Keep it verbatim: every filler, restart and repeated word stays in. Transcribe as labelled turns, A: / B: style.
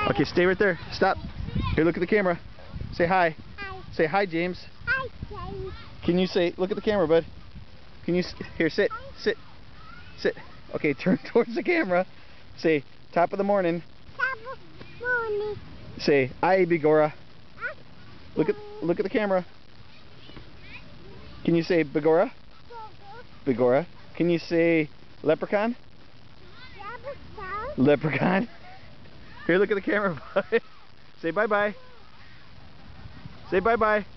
A: Okay, stay right there. Stop. Here, look at the camera. Say hi.
B: Hi.
A: Say hi, James.
B: Hi, James.
A: Can you say, look at the camera, bud. Can you, s- here, sit, sit, sit. Okay, turn towards the camera. Say, top of the morning.
B: Top of morning.
A: Say, aye, Bigora.
B: Ah,
A: Look at, look at the camera. Can you say Bigora? Bigora. Can you say leprechaun?
B: Leprechaun.
A: Leprechaun. Here, look at the camera, bud. Say bye-bye. Say bye-bye.